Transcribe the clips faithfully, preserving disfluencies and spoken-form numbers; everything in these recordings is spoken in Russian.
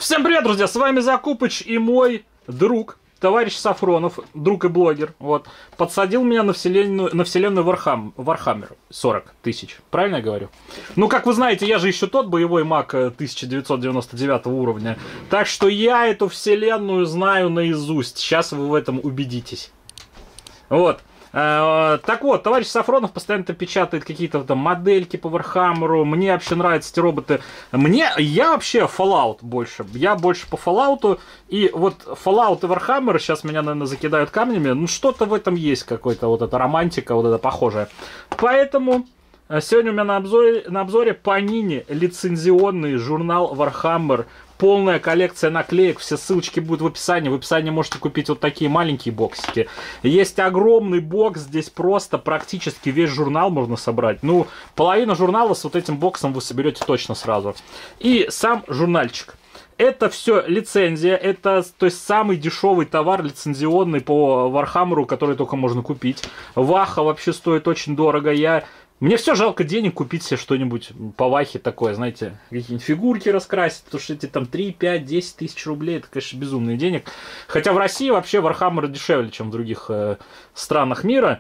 Всем привет, друзья! С вами Закупыч и мой друг, товарищ Сафронов, друг и блогер, вот, подсадил меня на вселенную, на вселенную Вархам, Вархаммер сорок тысяч. Правильно я говорю? Ну, как вы знаете, я же еще тот боевой маг тысяча девятьсот девяносто девятого уровня. Так что я эту вселенную знаю наизусть. Сейчас вы в этом убедитесь. Вот. Так вот, товарищ Сафронов постоянно печатает какие-то там модельки по Вархаммеру. Мне вообще нравятся эти роботы. Мне, я вообще Fallout больше. Я больше по Fallout. И вот Fallout и Вархаммер сейчас меня, наверное, закидают камнями. Ну, что-то в этом есть, какой-то вот эта романтика, вот это похожая. Поэтому сегодня у меня на обзоре, на обзоре Panini лицензионный журнал Warhammer. Полная коллекция наклеек, все ссылочки будут в описании. В описании можете купить вот такие маленькие боксики. Есть огромный бокс, здесь просто практически весь журнал можно собрать. Ну, половина журнала с вот этим боксом вы соберете точно сразу. И сам журнальчик. Это все лицензия, это, то есть, самый дешевый товар лицензионный по Вархаммеру, который только можно купить. Ваха вообще стоит очень дорого. Я... Мне все жалко денег купить себе что-нибудь по Вахе такое, знаете, какие-нибудь фигурки раскрасить, потому что эти там три, пять, десять тысяч рублей, это, конечно, безумные денег. Хотя в России вообще Вархаммер дешевле, чем в других э, странах мира.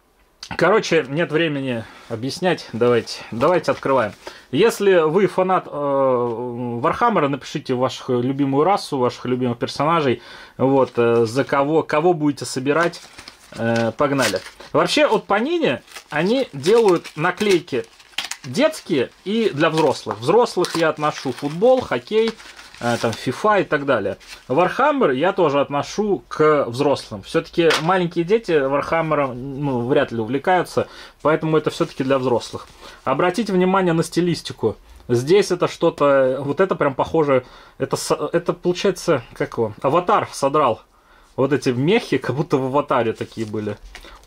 Короче, нет времени объяснять, давайте, давайте открываем. Если вы фанат э, Вархаммера, напишите вашу любимую расу, ваших любимых персонажей, вот, э, за кого, кого будете собирать. Погнали. Вообще от Panini они делают наклейки детские и для взрослых. Взрослых я отношу футбол, хоккей, там FIFA и так далее. Warhammer я тоже отношу к взрослым. Все-таки маленькие дети Warhammer, ну, вряд ли увлекаются, поэтому это все-таки для взрослых. Обратите внимание на стилистику. Здесь это что-то, вот это прям похоже, это, это получается, как его, Аватар содрал. Вот эти мехи, как будто в Аватаре такие были.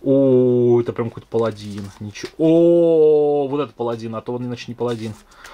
О, это прям какой-то паладин. Ничего. О, вот это паладин, а то он иначе не паладин.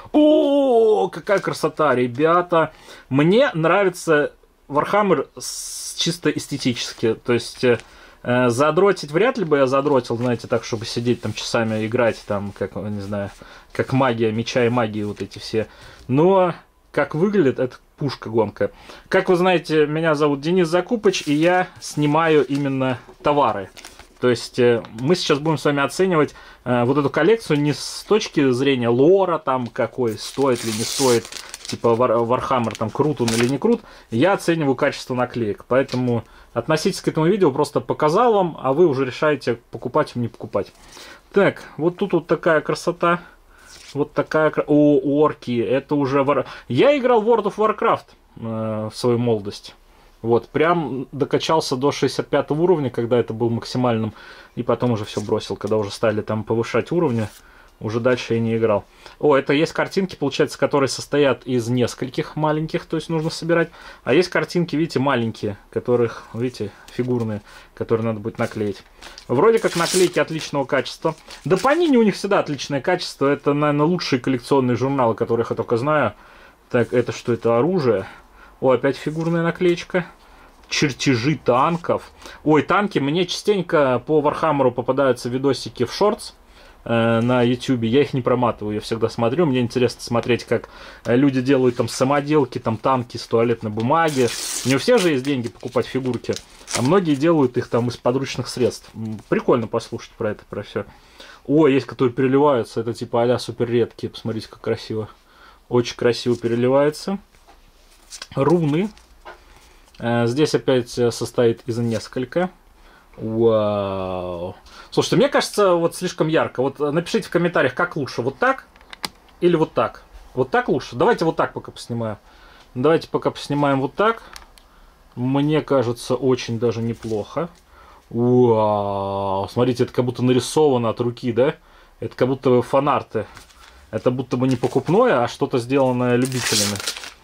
О, какая красота, ребята. Мне нравится Warhammer чисто эстетически. То есть э, задротить вряд ли бы я задротил, знаете, так, чтобы сидеть там часами играть, там, как, не знаю, как магия, меча и магии вот эти все. Но как выглядит, это пушка-гонка. Как вы знаете, меня зовут Денис Закупыч, и я снимаю именно товары. То есть э, мы сейчас будем с вами оценивать э, вот эту коллекцию не с точки зрения лора, там какой, стоит ли, не стоит, типа Warhammer, там крут он или не крут. Я оцениваю качество наклеек. Поэтому относитесь к этому видео, просто показал вам, а вы уже решаете, покупать или не покупать. Так, вот тут вот такая красота. Вот такая... О, орки, это уже... Вар... Я играл в World of Warcraft э, в свою молодость. Вот, прям докачался до шестьдесят пятого уровня, когда это был максимальным. И потом уже все бросил, когда уже стали там повышать уровни. Уже дальше я не играл. О, это есть картинки, получается, которые состоят из нескольких маленьких, то есть нужно собирать. А есть картинки, видите, маленькие, которых, видите, фигурные, которые надо будет наклеить. Вроде как наклейки отличного качества. Да Panini у них всегда отличное качество. Это, наверное, лучшие коллекционные журналы, которых я только знаю. Так, это что, это оружие? О, опять фигурная наклеечка. Чертежи танков. Ой, танки, мне частенько по Вархаммеру попадаются видосики в шортс на ютубе, я их не проматываю, я всегда смотрю, мне интересно смотреть, как люди делают там самоделки, там танки с туалетной бумаги. Не у всех же есть деньги покупать фигурки, а многие делают их там из подручных средств. Прикольно послушать про это, про все. О, есть, которые переливаются, это типа а-ля супер редкие, посмотрите, как красиво. Очень красиво переливается. Руны. Здесь опять состоит из несколько. Вау. Слушайте, мне кажется, вот слишком ярко. Вот напишите в комментариях, как лучше, вот так или вот так. Вот так лучше? Давайте вот так пока поснимаем. Давайте пока поснимаем вот так. Мне кажется, очень даже неплохо. Вау. Смотрите, это как будто нарисовано от руки, да? Это как будто фанарты. Это будто бы не покупное, а что-то сделанное любителями.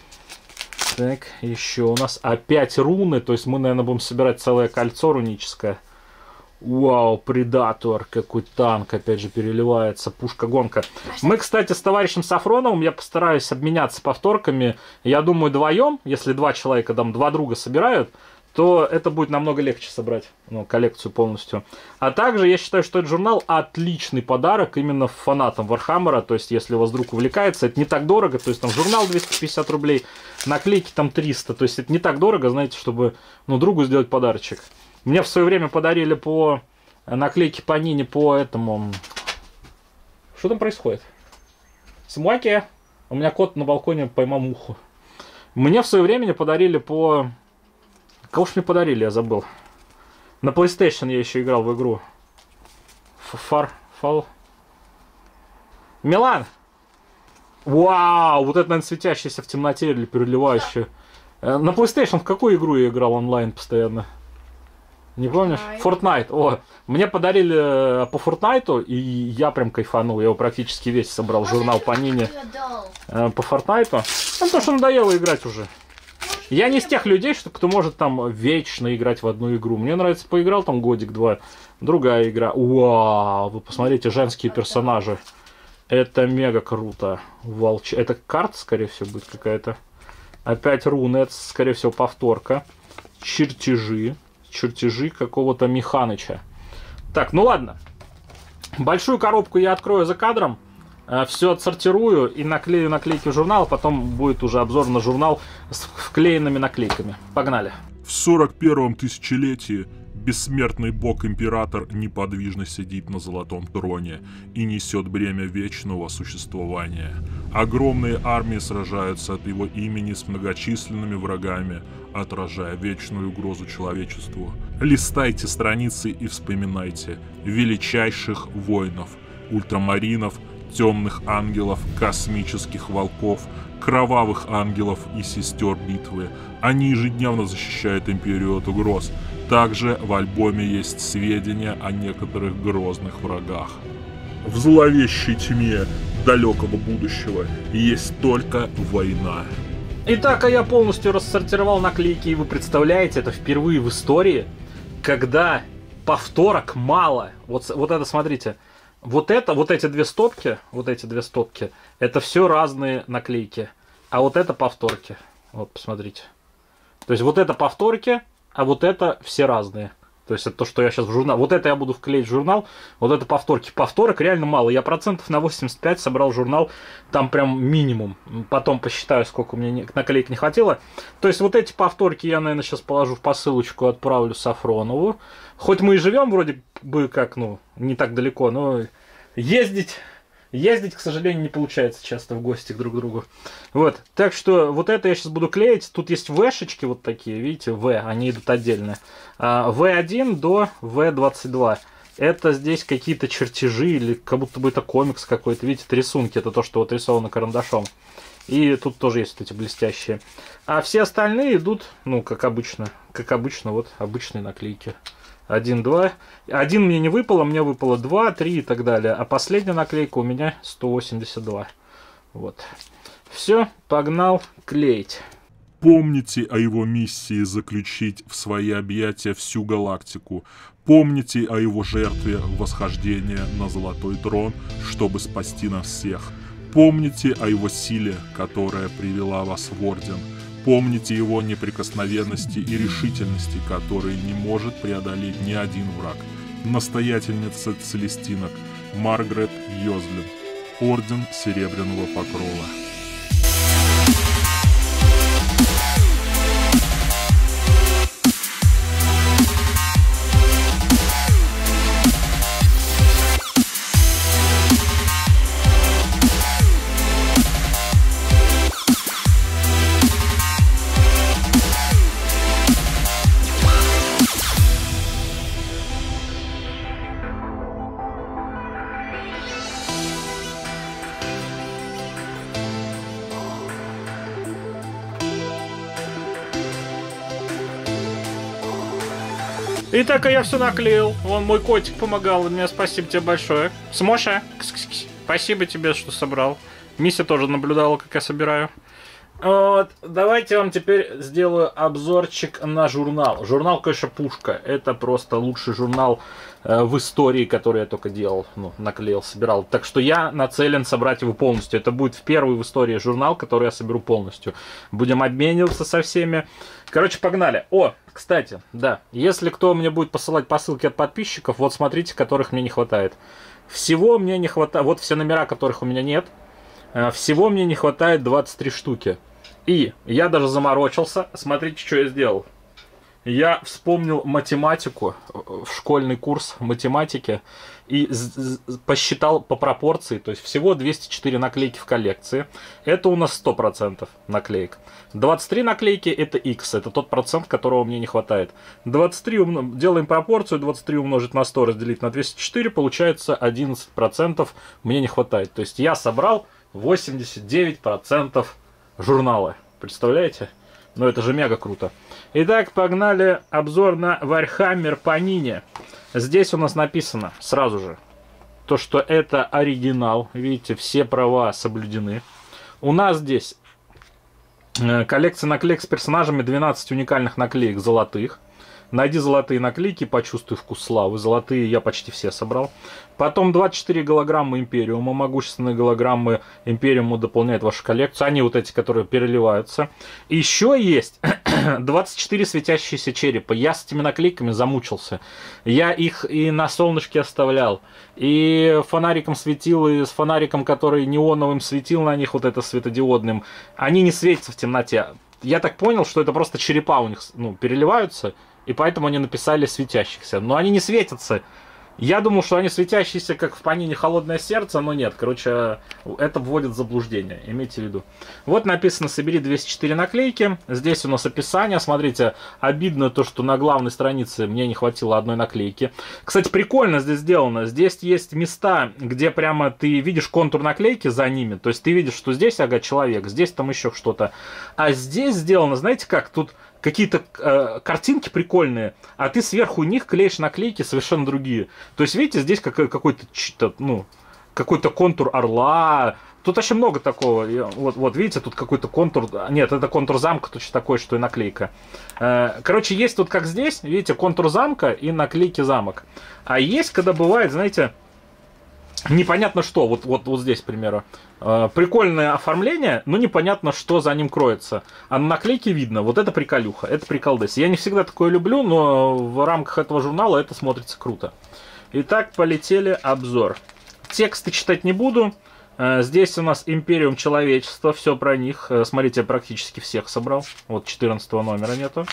Так, еще у нас опять руны. То есть мы, наверное, будем собирать целое кольцо руническое. Вау, Предатор, какой танк, опять же, переливается, пушка-гонка. Мы, кстати, с товарищем Сафроновым, я постараюсь обменяться повторками. Я думаю, вдвоем, если два человека, там, два друга собирают, то это будет намного легче собрать, ну, коллекцию полностью. А также я считаю, что этот журнал отличный подарок именно фанатам Вархаммера. То есть, если у вас вдруг увлекается, это не так дорого. То есть, там журнал двести пятьдесят рублей, наклейки там триста. То есть, это не так дорого, знаете, чтобы, ну, другу сделать подарочек. Мне в свое время подарили по наклейке по Нине, по этому... Что там происходит? Смаки. У меня кот на балконе поймал муху. Мне в свое время подарили по... Кого ж мне подарили, я забыл. На PlayStation я еще играл в игру. Фар... Фал... Милан! Вау! Вот это, наверное, светящаяся в темноте или переливающая. На PlayStation в какую игру я играл онлайн постоянно? Не помнишь? Fortnite. О, мне подарили по Fortnite, и я прям кайфанул. Я его практически весь собрал. Журнал по Нине по Fortnite. Ну, потому что надоело играть уже. Я не из тех людей, что кто может там вечно играть в одну игру. Мне нравится, поиграл там годик-два. Другая игра. Вау, вы посмотрите, женские персонажи. Это мега круто. Волч... Это карта, скорее всего, будет какая-то. Опять руны. Это, скорее всего, повторка. Чертежи. Чертежи какого-то Механыча. Так, ну ладно. Большую коробку я открою за кадром. Все отсортирую и наклею наклейки в журнал. Потом будет уже обзор на журнал с вклеенными наклейками. Погнали. В сорок первом тысячелетии бессмертный бог-император неподвижно сидит на золотом троне и несет бремя вечного существования. Огромные армии сражаются от его имени с многочисленными врагами, отражая вечную угрозу человечеству. Листайте страницы и вспоминайте величайших воинов, ультрамаринов, темных ангелов, космических волков, кровавых ангелов и сестер битвы. Они ежедневно защищают империю от угроз. Также в альбоме есть сведения о некоторых грозных врагах. В зловещей тьме далекого будущего есть только война. Итак, а я полностью рассортировал наклейки, и вы представляете, это впервые в истории, когда повторок мало. Вот, вот это, смотрите, вот это, вот эти две стопки, вот эти две стопки, это все разные наклейки. А вот это повторки. Вот, посмотрите. То есть вот это повторки, а вот это все разные. То есть это то, что я сейчас в журнал... Вот это я буду вклеить в журнал, вот это повторки. Повторок реально мало. Я процентов на восемьдесят пять собрал журнал, там прям минимум. Потом посчитаю, сколько у меня наклеек не хватило. То есть вот эти повторки я, наверное, сейчас положу в посылочку, отправлю Сафронову. Хоть мы и живем вроде бы как, ну, не так далеко, но ездить... Ездить, к сожалению, не получается часто в гости друг к другу. Вот. Так что вот это я сейчас буду клеить. Тут есть вэ-шечки вот такие, видите, вэ, они идут отдельно. вэ один до вэ двадцать два. Это здесь какие-то чертежи или как будто бы это комикс какой-то. Видите, это рисунки, это то, что вот рисовано карандашом. И тут тоже есть вот эти блестящие. А все остальные идут, ну, как обычно. Как обычно, вот обычные наклейки. Один, два. Один мне не выпало, мне выпало два, три и так далее. А последняя наклейка у меня сто восемьдесят два. Вот. Все, погнал клеить. Помните о его миссии заключить в свои объятия всю галактику. Помните о его жертве восхождения на золотой трон, чтобы спасти нас всех. Помните о его силе, которая привела вас в Орден. Помните его неприкосновенности и решительности, которые не может преодолеть ни один враг. Настоятельница Целестинок Маргарет Йозлин. Орден Серебряного Покрова. Итак, а я все наклеил. Вон мой котик помогал мне. Спасибо тебе большое. Смоша, спасибо тебе, что собрал. Миссия тоже наблюдала, как я собираю. Вот, давайте я вам теперь сделаю обзорчик на журнал. Журнал, конечно, пушка. Это просто лучший журнал э, в истории, который я только делал. Ну, наклеил, собирал. Так что я нацелен собрать его полностью. Это будет в первый в истории журнал, который я соберу полностью. Будем обмениваться со всеми. Короче, погнали. О, кстати, да. Если кто мне будет посылать посылки от подписчиков, вот смотрите, которых мне не хватает. Всего мне не хватает. Вот все номера, которых у меня нет. Всего мне не хватает двадцать три штуки. И я даже заморочился. Смотрите, что я сделал. Я вспомнил математику, школьный курс математики, и посчитал по пропорции. То есть всего двести четыре наклейки в коллекции. Это у нас сто процентов наклеек. двадцать три наклейки это X, это тот процент, которого мне не хватает. двадцать три умно... Делаем пропорцию, двадцать три умножить на сто разделить на двести четыре, получается одиннадцать процентов мне не хватает. То есть я собрал восемьдесят девять процентов журнала. Представляете? Ну это же мега круто. Итак, погнали обзор на Warhammer Panini. Здесь у нас написано сразу же, то что это оригинал. Видите, все права соблюдены. У нас здесь коллекция наклеек с персонажами, двенадцать уникальных наклеек золотых. Найди золотые наклейки, почувствуй вкус славы. Золотые я почти все собрал. Потом двадцать четыре голограммы Империума. Могущественные голограммы Империума дополняют вашу коллекцию. Они вот эти, которые переливаются. И еще есть двадцать четыре светящиеся черепа. Я с этими наклейками замучился. Я их и на солнышке оставлял. И фонариком светил, и с фонариком, который неоновым светил на них, вот это светодиодным. Они не светятся в темноте. Я так понял, что это просто черепа у них, ну, переливаются. И поэтому они написали светящихся. Но они не светятся. Я думал, что они светящиеся, как в Panini «Холодное сердце», но нет. Короче, это вводит в заблуждение. Имейте в виду. Вот написано «Собери двести четыре наклейки». Здесь у нас описание. Смотрите, обидно то, что на главной странице мне не хватило одной наклейки. Кстати, прикольно здесь сделано. Здесь есть места, где прямо ты видишь контур наклейки за ними. То есть ты видишь, что здесь, ага, человек, здесь там еще что-то. А здесь сделано, знаете как, тут какие-то э, картинки прикольные, а ты сверху них клеишь наклейки совершенно другие. То есть, видите, здесь как, какой-то, ну, какой-то контур орла. Тут очень много такого. Вот, вот видите, тут какой-то контур. Нет, это контур замка точно такой, что и наклейка. Э, короче, есть тут, как здесь, видите, контур замка и наклейки замок. А есть, когда бывает, знаете, непонятно что. Вот, вот, вот здесь, к примеру. Э, прикольное оформление, но непонятно, что за ним кроется. А на наклейке видно. Вот это приколюха, это приколдес. Я не всегда такое люблю, но в рамках этого журнала это смотрится круто. Итак, полетели обзор. Тексты читать не буду. Э, здесь у нас Империум Человечества, все про них. Э, смотрите, я практически всех собрал. Вот четырнадцатого номера нету.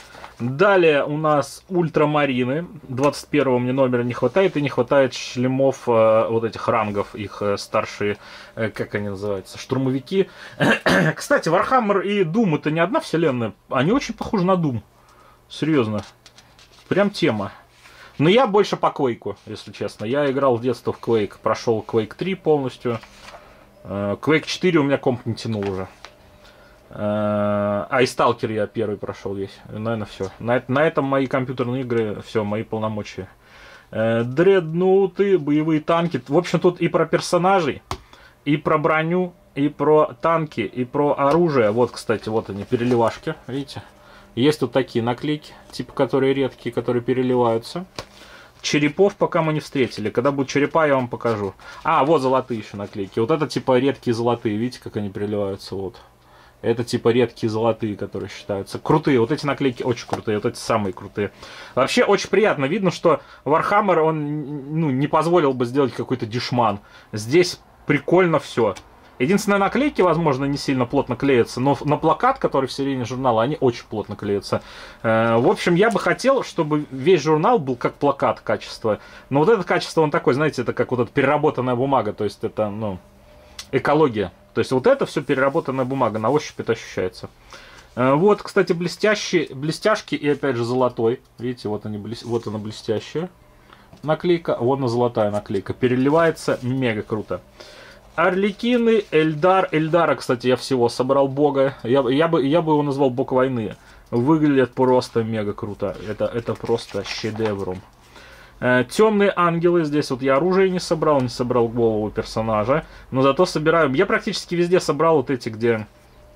Далее у нас Ультрамарины. двадцать первого мне номера не хватает. И не хватает шлемов э, вот этих рангов. Их э, старшие, э, как они называются, штурмовики. Кстати, Warhammer и Doom это не одна вселенная. Они очень похожи на Doom. Серьезно. Прям тема. Но я больше по Quake, если честно. Я играл в детстве в Quake. Прошел Quake три полностью. Э, Quake четыре у меня комп не тянул уже. А и Сталкер я первый прошел весь. Наверное, все. На, на этом мои компьютерные игры, все, мои полномочия. Дредноуты, боевые танки. В общем, тут и про персонажей, и про броню, и про танки, и про оружие. Вот, кстати, вот они, переливашки, видите? Есть тут такие наклейки, типа, которые редкие, которые переливаются. Черепов пока мы не встретили. Когда будут черепа, я вам покажу. А, вот золотые еще наклейки. Вот это, типа, редкие золотые. Видите, как они переливаются, вот. Это типа редкие золотые, которые считаются. Крутые. Вот эти наклейки очень крутые. Вот эти самые крутые. Вообще очень приятно. Видно, что Warhammer, он, ну, не позволил бы сделать какой-то дешман. Здесь прикольно все. Единственное, наклейки, возможно, не сильно плотно клеятся. Но на плакат, который в середине журнала, они очень плотно клеятся. В общем, я бы хотел, чтобы весь журнал был как плакат качества. Но вот это качество, он такой, знаете, это как вот эта переработанная бумага. То есть это, ну, экология. То есть вот это все переработанная бумага, на ощупь это ощущается. Вот, кстати, блестящие, блестяшки и опять же золотой. Видите, вот, они, вот она блестящая наклейка, вот она золотая наклейка. Переливается мега круто. Арлекины, Эльдар. Эльдара, кстати, я всего собрал бога. Я, я, бы, я бы его назвал бог войны. Выглядит просто мега круто. Это, это просто шедевром. Темные ангелы. Здесь вот я оружие не собрал, не собрал голову персонажа. Но зато собираю... Я практически везде собрал вот эти, где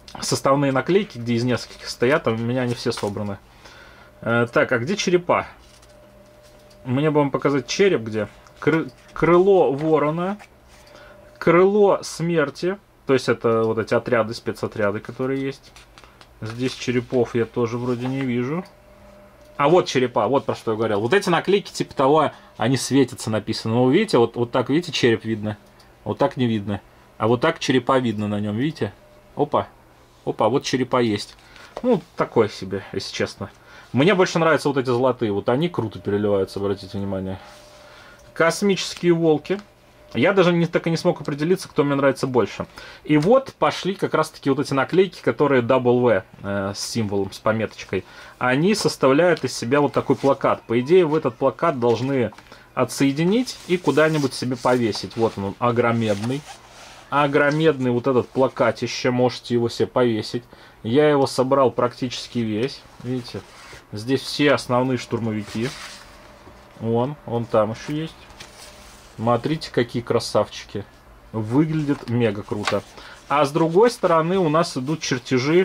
составные наклейки, где из нескольких стоят, а у меня они все собраны. Э, так, а где черепа? Мне бы вам показать череп где. Кры крыло ворона, крыло смерти, то есть это вот эти отряды, спецотряды, которые есть. Здесь черепов я тоже вроде не вижу. А вот черепа, вот про что я говорил. Вот эти наклейки типа того, они светятся написано. Но вы видите, вот, вот так, видите, череп видно. Вот так не видно. А вот так черепа видно на нем, видите? Опа. Опа, вот черепа есть. Ну, такое себе, если честно. Мне больше нравятся вот эти золотые. Вот они круто переливаются, обратите внимание. Космические волки. Я даже не, так и не смог определиться, кто мне нравится больше. И вот пошли как раз-таки вот эти наклейки, которые дабл ви э, с символом, с пометочкой. Они составляют из себя вот такой плакат. По идее, в этот плакат должны отсоединить и куда-нибудь себе повесить. Вот он, огромедный. Огромедный вот этот плакатище, можете его себе повесить. Я его собрал практически весь. Видите, здесь все основные штурмовики. Вон, он там еще есть. Смотрите, какие красавчики. Выглядит мега круто. А с другой стороны у нас идут чертежи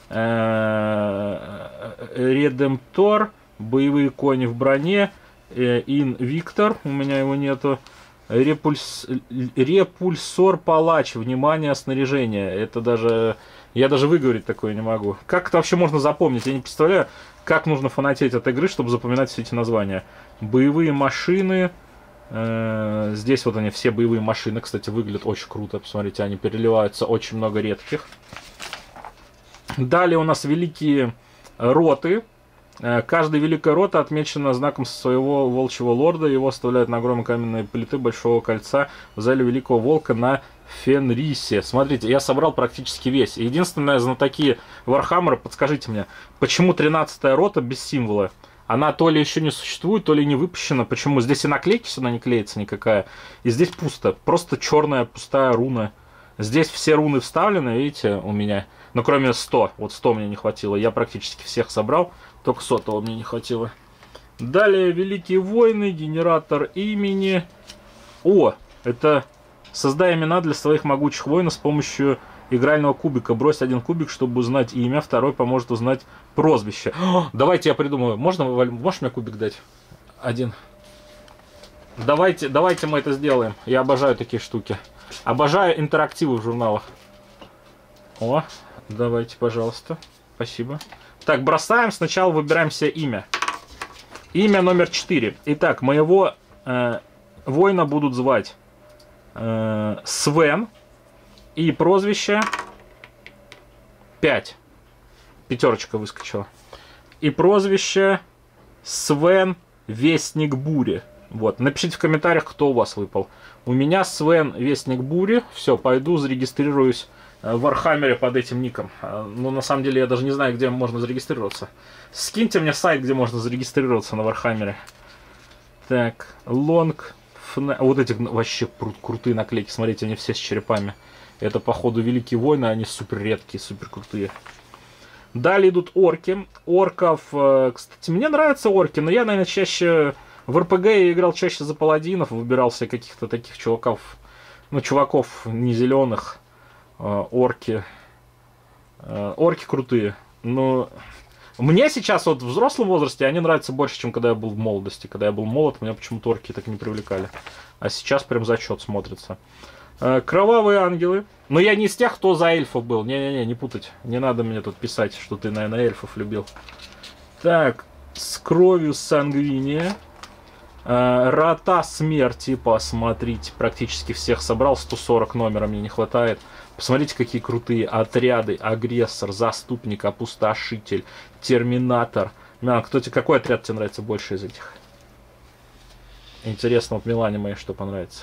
Редемптор, боевые кони в броне, Инвиктор, у меня его нету, Репульс... Репульсор Палач, внимание, снаряжение. Это даже... Я даже выговорить такое не могу. Как это вообще можно запомнить? Я не представляю, как нужно фанатеть от игры, чтобы запоминать все эти названия. Боевые машины... Здесь вот они, все боевые машины, кстати, выглядят очень круто. Посмотрите, они переливаются, очень много редких. Далее у нас великие роты. Каждая великая рота отмечена знаком своего волчьего лорда. Его оставляют на огромной каменной плиты Большого кольца в зале Великого Волка на Фенрисе. Смотрите, я собрал практически весь. Единственное, знатоки Вархаммера, подскажите мне, почему тринадцатая рота без символа? Она то ли еще не существует, то ли не выпущена. Почему? Здесь и наклейки сюда не клеится никакая. И здесь пусто. Просто черная пустая руна. Здесь все руны вставлены, видите, у меня. Но кроме сто. Вот сто мне не хватило. Я практически всех собрал. Только сотого мне не хватило. Далее Великие Войны, генератор имени. О, это создай имена для своих могучих воинов с помощью игрального кубика. Брось один кубик, чтобы узнать имя. Второй поможет узнать прозвище. О, давайте я придумаю. Можно, можешь мне кубик дать? Один. Давайте, давайте мы это сделаем. Я обожаю такие штуки. Обожаю интерактивы в журналах. О, давайте, пожалуйста. Спасибо. Так, бросаем. Сначала выбираем себе имя. Имя номер четыре. Итак, моего э, воина будут звать э, Свен. И прозвище пять. Пятерочка выскочила. И прозвище Свен Вестник Бури. Вот. Напишите в комментариях, кто у вас выпал. У меня Свен Вестник Бури. Все, пойду зарегистрируюсь в Вархаммере под этим ником. Ну, на самом деле, я даже не знаю, где можно зарегистрироваться. Скиньте мне сайт, где можно зарегистрироваться на Вархаммере. Так, лонг... Вот эти вообще крутые наклейки. Смотрите, они все с черепами. Это, походу, Великие Войны, они супер редкие, супер крутые. Далее идут орки. Орков, кстати, мне нравятся орки, но я, наверное, чаще... В эр пэ гэ я играл чаще за паладинов, выбирал себе каких-то таких чуваков, ну, чуваков не зеленых. Орки. Орки крутые. Но мне сейчас, вот в взрослом возрасте, они нравятся больше, чем когда я был в молодости. Когда я был молод, меня почему-то орки так не привлекали. А сейчас прям зачет смотрится. Кровавые ангелы. Но я не из тех, кто за эльфов был. Не-не-не, не путать. Не надо мне тут писать, что ты, наверное, эльфов любил. Так, с кровью сангвиния. Рота смерти, посмотрите. Практически всех собрал. сто сорок номера мне не хватает. Посмотрите, какие крутые отряды. Агрессор, заступник, опустошитель, терминатор. Милан, кто тебе, какой отряд тебе нравится больше из этих? Интересно, вот Милане моей что понравится.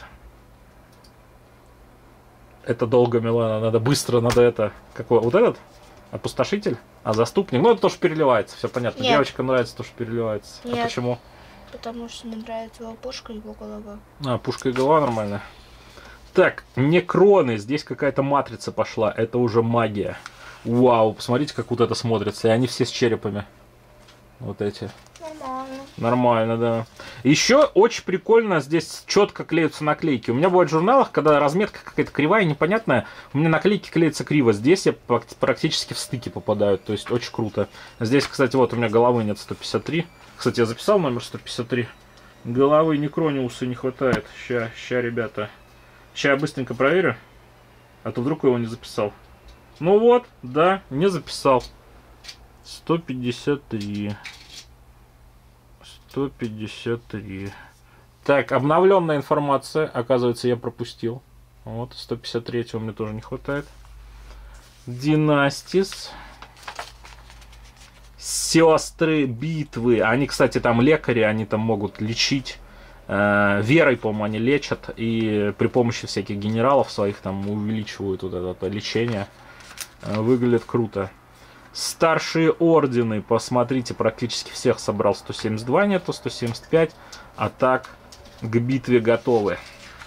Это долго, Милана, надо быстро, надо это... Какой? Вот этот? Опустошитель? А заступник? Ну, это тоже переливается, все понятно. Нет. Девочкам нравится то, что переливается. Нет. А почему? Потому что мне нравится его пушка и его голова. А, пушка и голова нормально. Так, некроны. Здесь какая-то матрица пошла. Это уже магия. Вау, посмотрите, как вот это смотрится. И они все с черепами. Вот эти. Нормально. Нормально, да. Еще очень прикольно, здесь четко клеются наклейки. У меня бывает в журналах, когда разметка какая-то кривая, непонятная, у меня наклейки клеятся криво. Здесь я практически в стыки попадаю, то есть очень круто. Здесь, кстати, вот у меня головы нет сто пятьдесят три. Кстати, я записал номер сто пятьдесят три. Головы Некрониуса не хватает. Ща, ща, ребята. Ща я быстренько проверю. А то вдруг его не записал. Ну вот, да, не записал. сто пятьдесят три. сто пятьдесят три. Так, обновленная информация. Оказывается, я пропустил. Вот, сто пятьдесят три мне тоже не хватает. Династис. Сестры битвы. Они, кстати, там лекари, они там могут лечить. Э, верой, по-моему, они лечат. И при помощи всяких генералов своих там увеличивают вот это лечение. Э, выглядит круто. Старшие ордены, посмотрите, практически всех собрал. сто семьдесят два нету, сто семьдесят пять. А так, к битве готовы.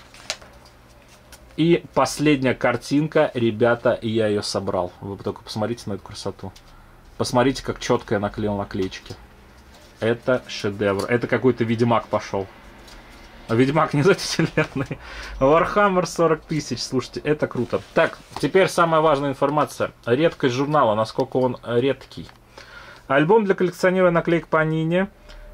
И последняя картинка, ребята, я ее собрал. Вы только посмотрите на эту красоту. Посмотрите, как четко я наклеил наклеечки. Это шедевр. Это какой-то Ведьмак пошел. Ведьмак не из этой вселенной. Warhammer сорок тысяч. Слушайте, это круто. Так, теперь самая важная информация. Редкость журнала, насколько он редкий. Альбом для коллекционера наклеек Panini.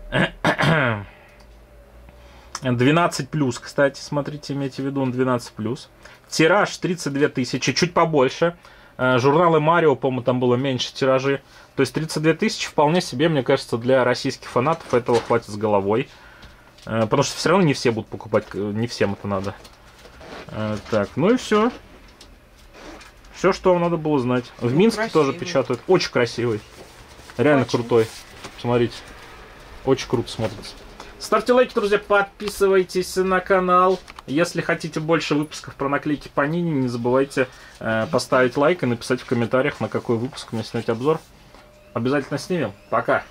двенадцать плюс, кстати, смотрите, имейте в виду, он двенадцать плюс. Тираж тридцать две тысячи, чуть побольше. Журналы Марио, по-моему, там было меньше тиражи. То есть тридцать две тысячи вполне себе, мне кажется, для российских фанатов этого хватит с головой. Потому что все равно не все будут покупать, не всем это надо. Так, ну и все. Все, что вам надо было знать. В ну, Минске красивый. Тоже печатают. Очень красивый. Реально очень. Крутой. Смотрите. Очень круто смотрится. Ставьте лайки, друзья, подписывайтесь на канал. Если хотите больше выпусков про наклейки Panini, не забывайте э, поставить лайк и написать в комментариях, на какой выпуск мне снять обзор. Обязательно снимем. Пока!